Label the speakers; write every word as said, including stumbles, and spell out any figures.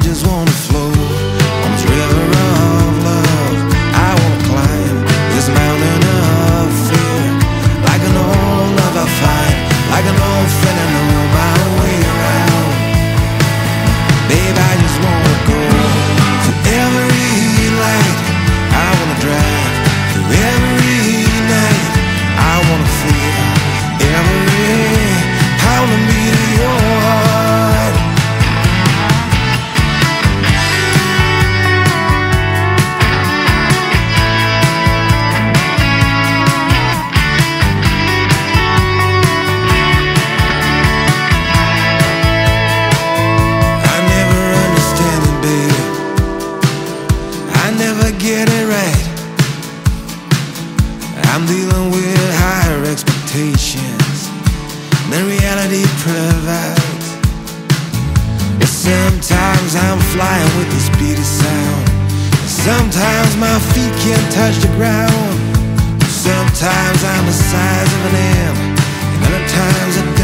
Speaker 1: just wanna float on this river of love. I wanna climb this mountain of fear, like an old lover fight, like an old friend I know my way around. Babe, I just wanna go to every light. I wanna drive through every night. I wanna feel every pounding beat of your heart. I never understand it, baby. I never get it right. I'm dealing with higher expectations than reality provides. But sometimes I'm flying with the speed of sound. Sometimes my feet can't touch the ground. Sometimes I'm the size of an ant, and other times I